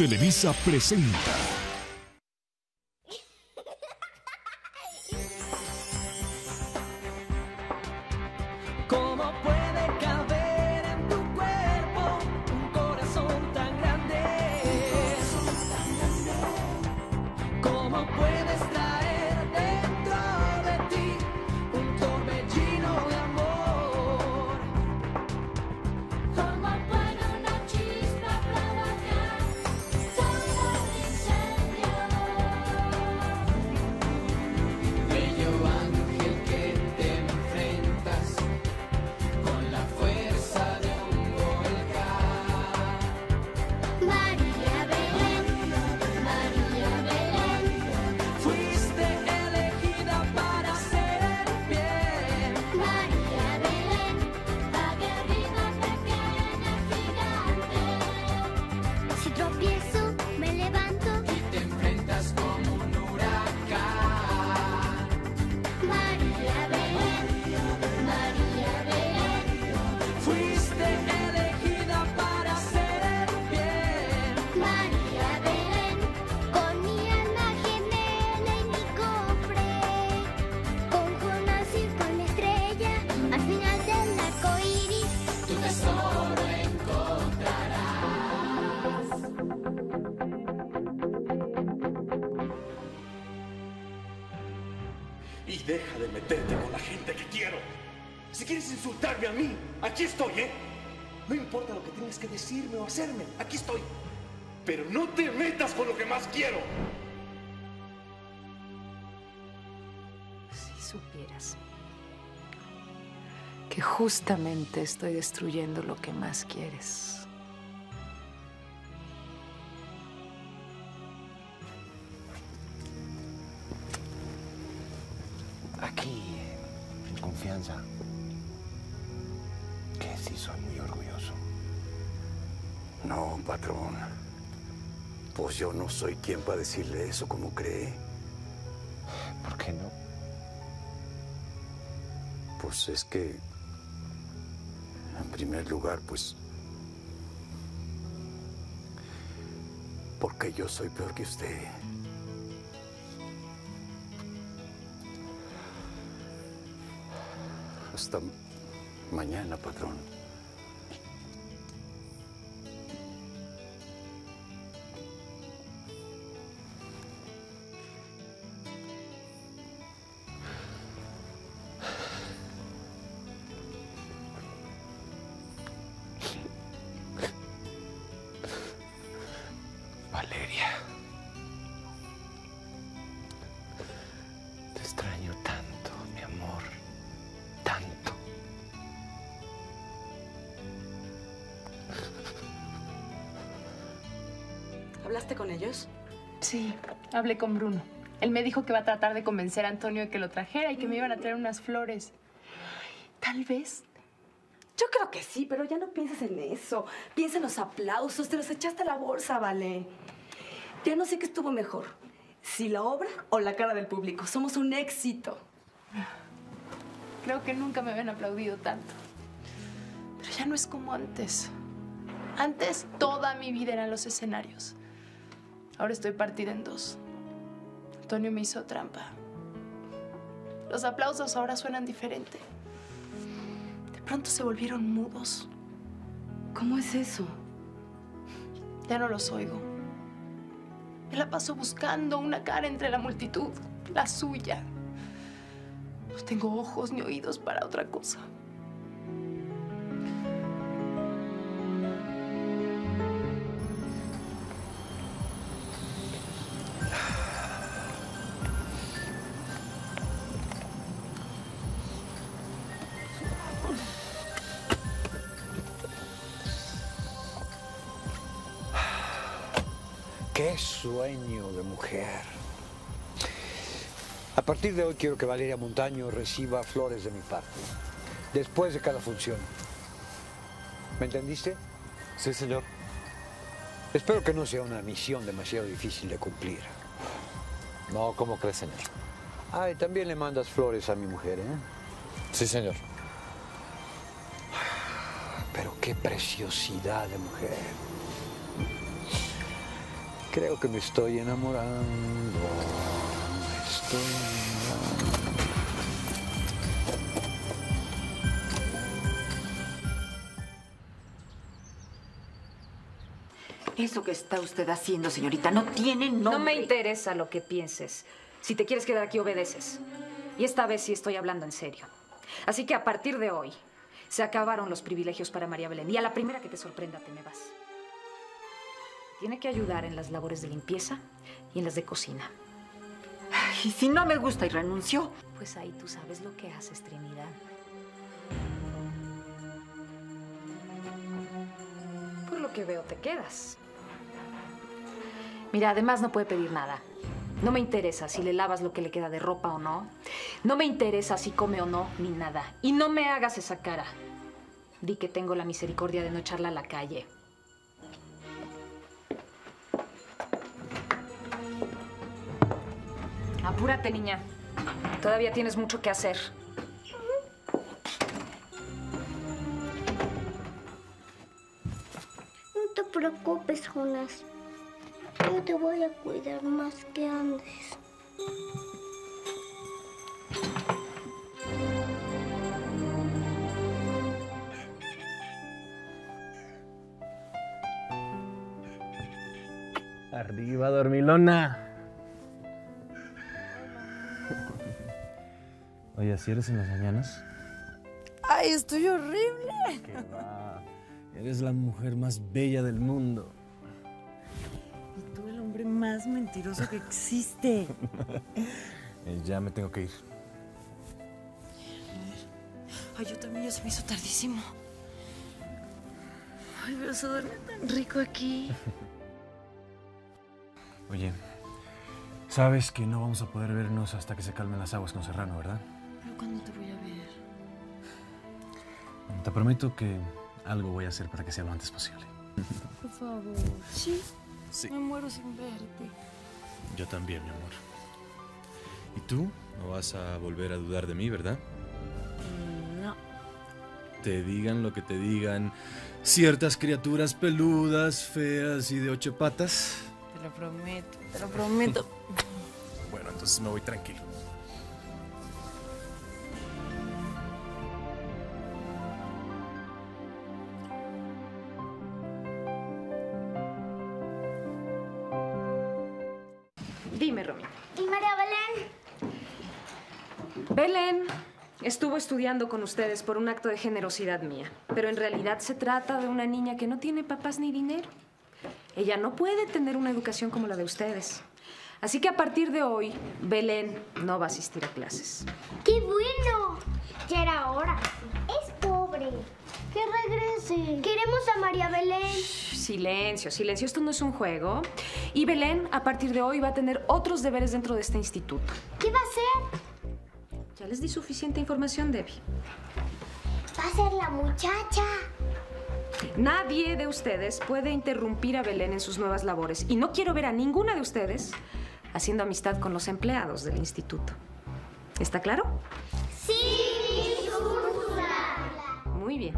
Televisa presenta. ¿Cómo puede caber en tu cuerpo un corazón tan grande? ¿Cómo puedes traer dentro de ti un torbellino de amor? ¿Cómo puede una chispa provocar todo un incendio? Bello ángel que te enfrentas con la fuerza de un volcán. María Belén, Fuiste elegida para ser el bien. María Belén, aguerrida, pequeña, gigante. Si tropiezo, me levanto. Y te enfrentas como un huracán. María Belén, Fuiste elegida para ser el bien. María Belén, con mi alma gemela y mi cofre, con Jonás y con la estrella, al final del arco iris. Tu tesoro encontrarás. Y deja de meterte con la gente que quiero. Si quieres insultarme a mí, aquí estoy, ¿eh? No importa lo que tengas que decirme o hacerme, aquí estoy. Pero no te metas con lo que más quiero. Si supieras que justamente estoy destruyendo lo que más quieres. Aquí, en confianza, que sí soy muy orgulloso. No, patrón. Pues yo no soy quien para decirle eso como cree. ¿Por qué no? Pues es que, en primer lugar, pues... porque yo soy peor que usted. Hasta mañana, patrón. Valeria. Te extraño tanto, mi amor. Tanto. ¿Hablaste con ellos? Sí, hablé con Bruno. Él me dijo que va a tratar de convencer a Antonio de que lo trajera y que me iban a traer unas flores. Tal vez. Yo creo que sí, pero ya no pienses en eso. Piensa en los aplausos, te los echaste a la bolsa, vale. Ya no sé qué estuvo mejor, si la obra o la cara del público. Somos un éxito. Creo que nunca me habían aplaudido tanto. Pero ya no es como antes. Antes toda mi vida eran los escenarios. Ahora estoy partida en dos. Antonio me hizo trampa. Los aplausos ahora suenan diferente. De pronto se volvieron mudos. ¿Cómo es eso? Ya no los oigo. Me la paso buscando una cara entre la multitud, la suya. No tengo ojos ni oídos para otra cosa. ¡Qué sueño de mujer! A partir de hoy quiero que Valeria Montaño reciba flores de mi parte, después de cada función. ¿Me entendiste? Sí, señor. Espero que no sea una misión demasiado difícil de cumplir. No, ¿cómo cree, señor? Ah, y también le mandas flores a mi mujer, ¿eh? Sí, señor. Pero qué preciosidad de mujer. Creo que me estoy enamorando. Me estoy enamorando. Eso que está usted haciendo, señorita, no tiene nombre. No me interesa lo que pienses. Si te quieres quedar aquí, obedeces. Y esta vez sí estoy hablando en serio. Así que a partir de hoy, se acabaron los privilegios para María Belén. Y a la primera que te sorprenda, te me vas. Tiene que ayudar en las labores de limpieza y en las de cocina. Y si no me gusta y renunció. Pues ahí tú sabes lo que haces, Trinidad. Por lo que veo, te quedas. Mira, además no puede pedir nada. No me interesa si le lavas lo que le queda de ropa o no. No me interesa si come o no, ni nada. Y no me hagas esa cara. Di que tengo la misericordia de no echarla a la calle. Apúrate, niña. Todavía tienes mucho que hacer. No te preocupes, Jonas. Yo te voy a cuidar más que antes. Arriba, dormilona. Oye, ¿así eres en las mañanas? ¡Ay, estoy horrible! ¿Qué va? Eres la mujer más bella del mundo. Y tú el hombre más mentiroso que existe. Ya me tengo que ir. Ay, yo también, ya se me hizo tardísimo. Ay, pero se duerme tan rico aquí. Oye, sabes que no vamos a poder vernos hasta que se calmen las aguas con Serrano, ¿verdad? ¿Pero cuándo te voy a ver? Te prometo que algo voy a hacer para que sea lo antes posible. Por favor. ¿Sí? Sí. Me muero sin verte. Yo también, mi amor. ¿Y tú? No vas a volver a dudar de mí, ¿verdad? No. Te digan lo que te digan ciertas criaturas peludas, feas y de 8 patas. Te lo prometo, te lo prometo. Bueno, entonces me voy tranquilo. Dime, Romina. ¿Y María Belén? Belén estuvo estudiando con ustedes por un acto de generosidad mía, pero en realidad se trata de una niña que no tiene papás ni dinero. Ella no puede tener una educación como la de ustedes. Así que a partir de hoy, Belén no va a asistir a clases. ¡Qué bueno! Ya era hora. Es pobre. Que regrese. Queremos a María Belén. Silencio, silencio. Esto no es un juego. Y Belén, a partir de hoy, va a tener otros deberes dentro de este instituto. ¿Qué va a hacer? Ya les di suficiente información, Debbie. Va a ser la muchacha. Nadie de ustedes puede interrumpir a Belén en sus nuevas labores. Y no quiero ver a ninguna de ustedes haciendo amistad con los empleados del instituto. ¿Está claro? Sí, Muy bien.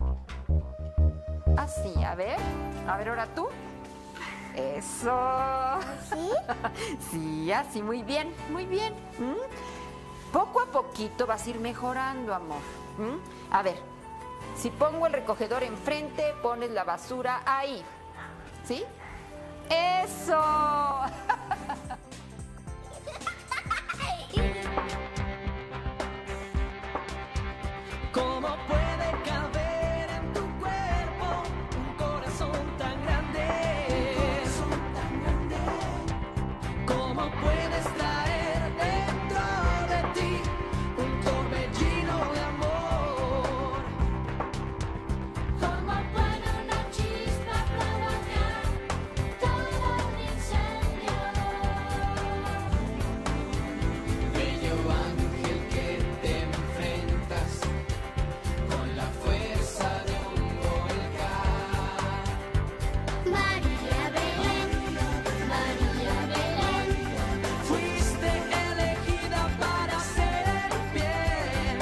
Así, a ver, ahora tú. Eso. ¿Sí? Sí, así, muy bien, muy bien. Poco a poquito vas a ir mejorando, amor. A ver, si pongo el recogedor enfrente, pones la basura ahí. ¿Sí? ¡Eso! ¿Cómo puede caber en tu cuerpo un corazón tan grande? ¿Cómo puedes traer dentro de ti un torbellino de amor? ¿Cómo puede una chispa provocar todo un incendio? Bello ángel que te enfrentas con la fuerza de un volcán. María Belén, Fuiste elegida para hacer el bien.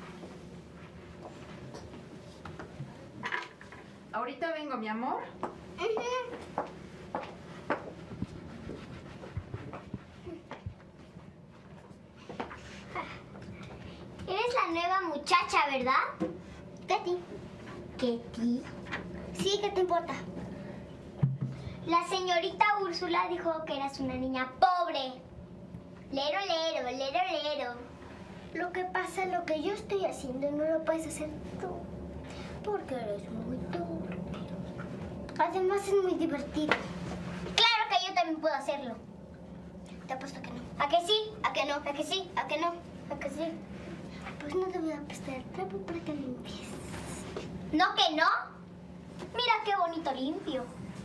Ahorita vengo, mi amor. Eres la nueva muchacha, ¿verdad? Katy. ¿Katy? Sí, ¿qué te importa? La señorita Úrsula dijo que eras una niña pobre. Lero, lero, lero, lero. Lo que pasa, lo que yo estoy haciendo no lo puedes hacer tú. Porque eres muy torpe. Además es muy divertido. Claro que yo también puedo hacerlo. Te apuesto que no. ¿A que sí? ¿A que no? ¿A que sí? ¿A que no? ¿A que sí? Pues no te voy a prestar el trapo para que limpies. ¿No que no? Mira qué bonito limpio.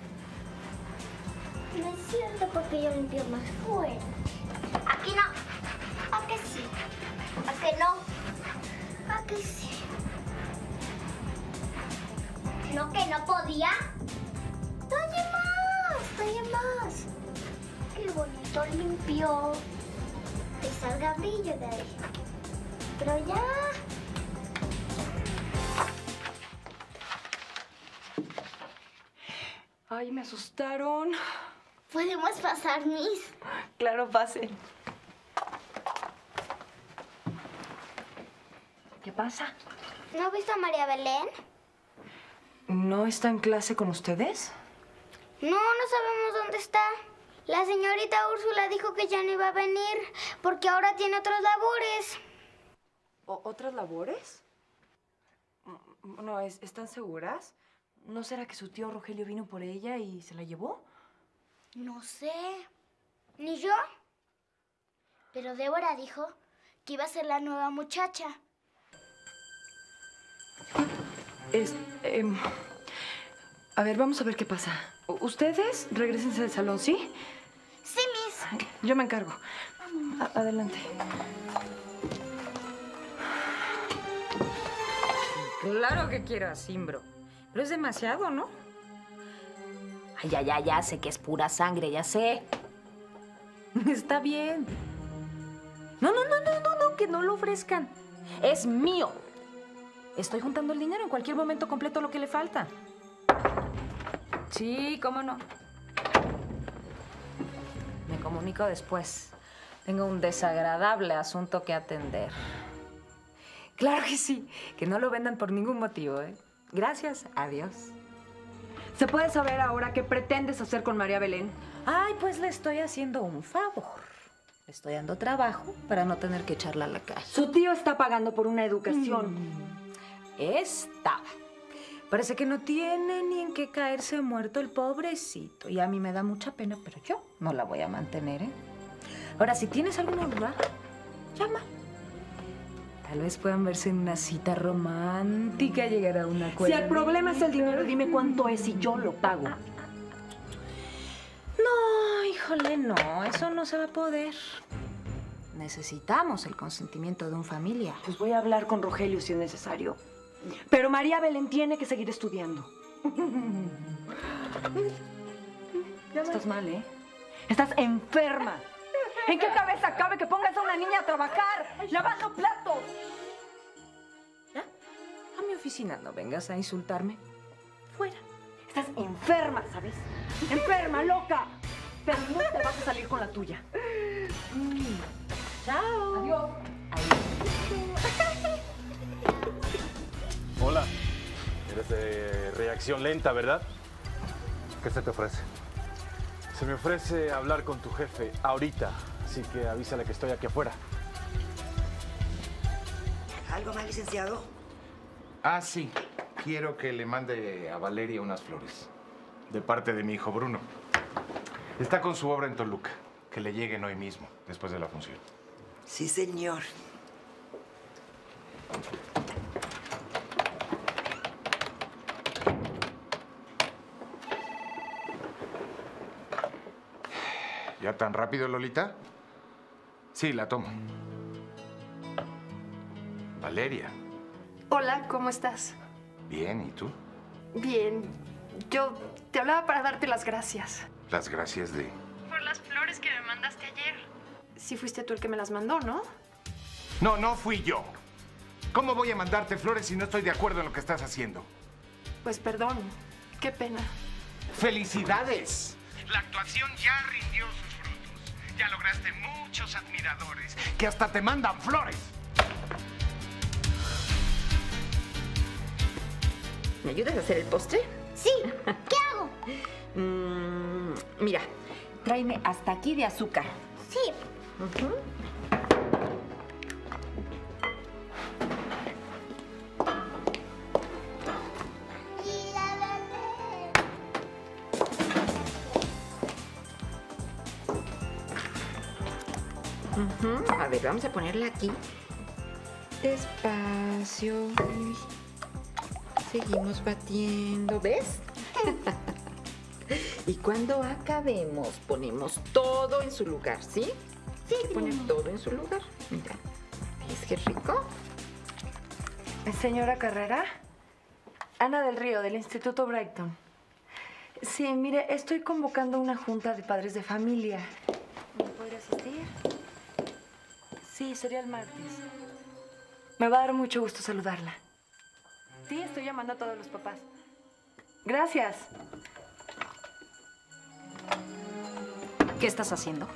No es cierto porque yo limpio más fuera. Aquí no. ¿A que sí? ¿A que no? ¿A que sí? ¿No que no podía? ¡Talle más! ¡Talle más! ¡Qué bonito limpio! Que salga brillo de ahí. Pero ya. Ay, me asustaron. ¿Podemos pasar, Miss? Claro, pasen. ¿Qué pasa? ¿No has visto a María Belén? ¿No está en clase con ustedes? No, no sabemos dónde está. La señorita Úrsula dijo que ya no iba a venir porque ahora tiene otras labores. ¿Otras labores? No, ¿están seguras? ¿No será que su tío Rogelio vino por ella y se la llevó? No sé. Ni yo. Pero Débora dijo que iba a ser la nueva muchacha. A ver, vamos a ver qué pasa. ¿Ustedes regrésense al salón, sí? Sí, Miss. Yo me encargo. Adelante. Claro que quiero a Cimbro. Pero es demasiado, ¿no? Ay, ya, sé que es pura sangre, ya sé. Está bien. No, que no lo ofrezcan. Es mío. Estoy juntando el dinero, en cualquier momento completo lo que le falta. Sí, cómo no. Me comunico después. Tengo un desagradable asunto que atender. Claro que sí. Que no lo vendan por ningún motivo, ¿eh? Gracias. Adiós. ¿Se puede saber ahora qué pretendes hacer con María Belén? Ay, pues le estoy haciendo un favor. Le estoy dando trabajo para no tener que echarla a la calle. Su tío está pagando por una educación. Estaba. Parece que no tiene ni en qué caerse muerto el pobrecito. Y a mí me da mucha pena, pero yo no la voy a mantener, ¿eh? Ahora, si tienes alguna duda, llama. Tal vez puedan verse en una cita romántica, llegar a un acuerdo. Si el problema es el dinero, dime cuánto es y yo lo pago. No, híjole, no. Eso no se va a poder. Necesitamos el consentimiento de un familiar. Pues voy a hablar con Rogelio si es necesario. Pero María Belén tiene que seguir estudiando. Estás mal, ¿eh? Estás enferma. ¿En qué cabeza cabe que pongas a una niña a trabajar lavando platos? ¿Ya? A mi oficina no vengas a insultarme. Fuera. Estás enferma, ¿sabes? Enferma, loca. Pero no te vas a salir con la tuya. Chao. Adiós. Hola. Eres de reacción lenta, ¿verdad? ¿Qué se te ofrece? Se me ofrece hablar con tu jefe ahorita, así que avísale que estoy aquí afuera. ¿Algo más, licenciado? Ah, sí. Quiero que le mande a Valeria unas flores. De parte de mi hijo Bruno. Está con su obra en Toluca. Que le lleguen hoy mismo, después de la función. Sí, señor. ¿Ya tan rápido, Lolita? Sí, la tomo. Valeria. Hola, ¿cómo estás? Bien, ¿y tú? Bien. Yo te hablaba para darte las gracias. Las gracias de... Por las flores que me mandaste ayer. Sí fuiste tú el que me las mandó, ¿no? No, no fui yo. ¿Cómo voy a mandarte flores si no estoy de acuerdo en lo que estás haciendo? Pues perdón. Qué pena. ¡Felicidades! La actuación ya rindió sus frutos. Ya lograste muchos admiradores que hasta te mandan flores. ¿Me ayudas a hacer el postre? Sí. ¿Qué hago? Mira, tráeme hasta aquí de azúcar. Sí. A ver, vamos a ponerla aquí. Despacio. Seguimos batiendo, ¿ves? Y cuando acabemos, ponemos todo en su lugar, ¿sí? Sí. Hay que poner todo en su lugar. Mira, ¿ves qué rico? Señora Carrera, Ana del Río, del Instituto Brighton. Sí, mire, estoy convocando una junta de padres de familia. ¿Me podría asistir? Sí, sería el martes. Me va a dar mucho gusto saludarla. Sí, estoy llamando a todos los papás. Gracias. ¿Qué estás haciendo?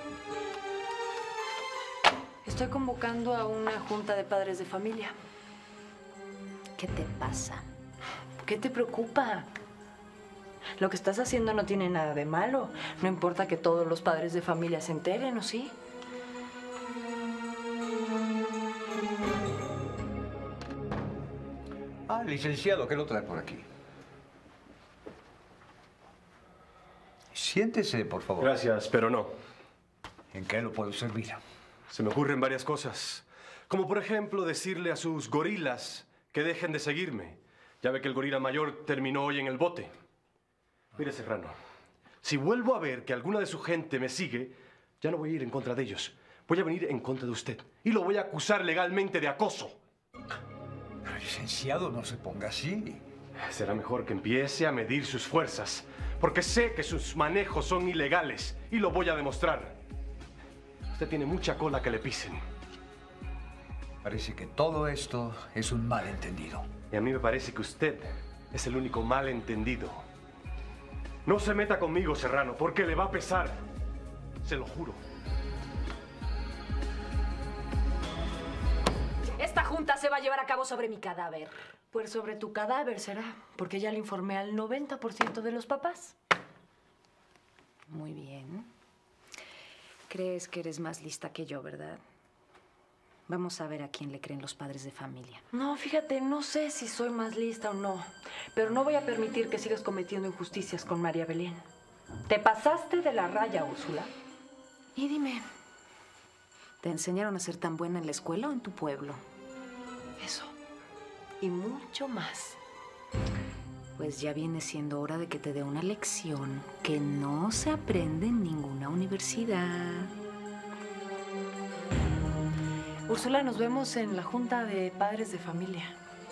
Estoy convocando a una junta de padres de familia. ¿Qué te pasa? ¿Qué te preocupa? Lo que estás haciendo no tiene nada de malo. No importa que todos los padres de familia se enteren, ¿o sí? Licenciado, ¿qué lo trae por aquí? Siéntese, por favor. Gracias, pero no. ¿En qué lo puedo servir? Se me ocurren varias cosas. Como por ejemplo decirle a sus gorilas que dejen de seguirme. Ya ve que el gorila mayor terminó hoy en el bote. Mire, Serrano, si vuelvo a ver que alguna de su gente me sigue, ya no voy a ir en contra de ellos. Voy a venir en contra de usted y lo voy a acusar legalmente de acoso. Pero, licenciado, no se ponga así. Será mejor que empiece a medir sus fuerzas, porque sé que sus manejos son ilegales y lo voy a demostrar. Usted tiene mucha cola que le pisen. Parece que todo esto es un malentendido. Y a mí me parece que usted es el único malentendido. No se meta conmigo, Serrano, porque le va a pesar. Se lo juro. Esta junta se va a llevar a cabo sobre mi cadáver. Pues sobre tu cadáver será, porque ya le informé al 90% de los papás. Muy bien. Crees que eres más lista que yo, ¿verdad? Vamos a ver a quién le creen los padres de familia. No, fíjate, no sé si soy más lista o no, pero no voy a permitir que sigas cometiendo injusticias con María Belén. Te pasaste de la raya, Úrsula. Y dime, ¿te enseñaron a ser tan buena en la escuela o en tu pueblo? Eso. Y mucho más. Pues ya viene siendo hora de que te dé una lección que no se aprende en ninguna universidad. Úrsula, nos vemos en la junta de padres de familia.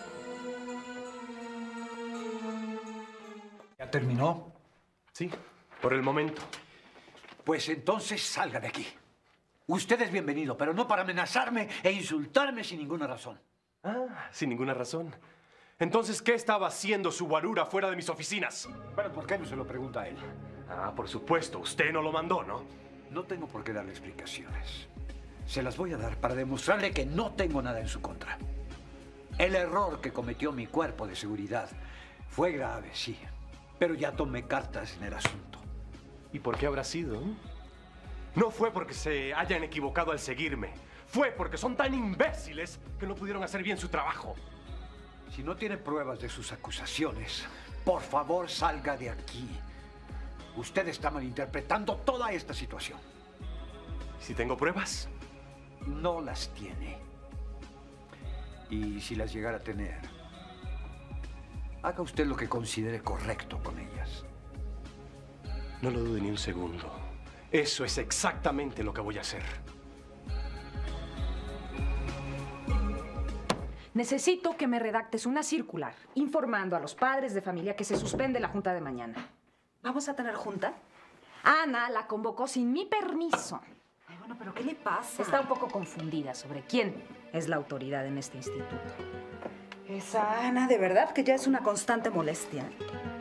¿Ya terminó? Sí, por el momento. Pues entonces salga de aquí. Usted es bienvenido, pero no para amenazarme e insultarme sin ninguna razón. Ah, sin ninguna razón. Entonces, ¿qué estaba haciendo su guarura fuera de mis oficinas? Bueno, ¿por qué no se lo pregunta a él? Ah, por supuesto. Usted no lo mandó, ¿no? No tengo por qué darle explicaciones. Se las voy a dar para demostrarle que no tengo nada en su contra. El error que cometió mi cuerpo de seguridad fue grave, sí. Pero ya tomé cartas en el asunto. ¿Y por qué habrá sido? No fue porque se hayan equivocado al seguirme. Fue porque son tan imbéciles que no pudieron hacer bien su trabajo. Si no tiene pruebas de sus acusaciones, por favor salga de aquí. Usted está malinterpretando toda esta situación. ¿Si tengo pruebas? No las tiene. Y si las llegara a tener, haga usted lo que considere correcto con ellas. No lo dude ni un segundo. Eso es exactamente lo que voy a hacer. Necesito que me redactes una circular informando a los padres de familia que se suspende la junta de mañana. ¿Vamos a tener junta? Ana la convocó sin mi permiso. Ay, bueno, pero ¿qué le pasa? Está un poco confundida sobre quién es la autoridad en este instituto. Esa Ana, de verdad que ya es una constante molestia.